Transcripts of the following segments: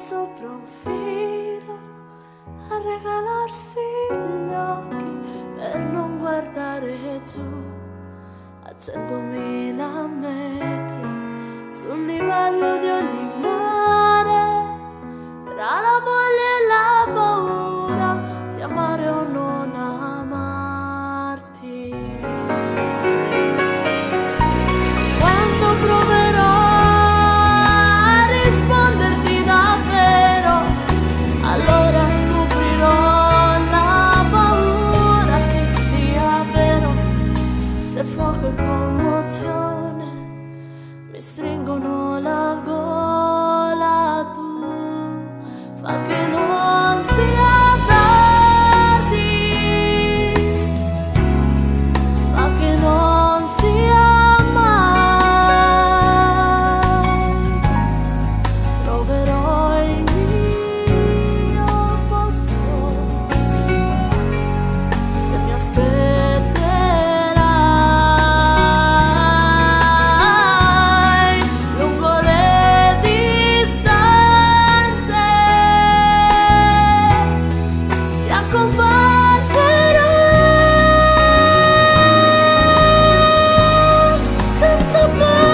sopra un filo a regalarsi gli occhi per non guardare giù a 100.000 metri sul livello di ogni mare, tra la voglia e la paura di amare o non amarti. Quando proverò a risponderti davvero, allora scoprirò la paura che sia vero. Se fuoco e commozione mi stringono la gola, tu fa che non sia tardi, fa che non sia mai. Troverò il mio posto se mi aspetterai lungo le distanze, ti accompagnerò senza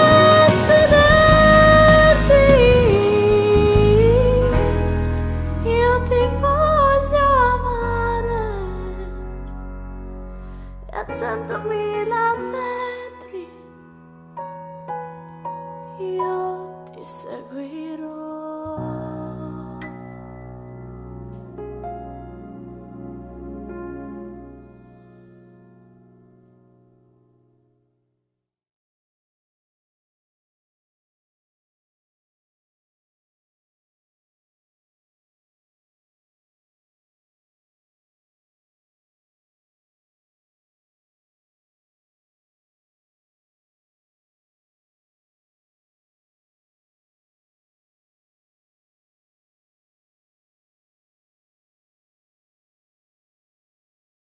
possedere. Io ti voglio amare e a 100.000 metri io ti seguirò.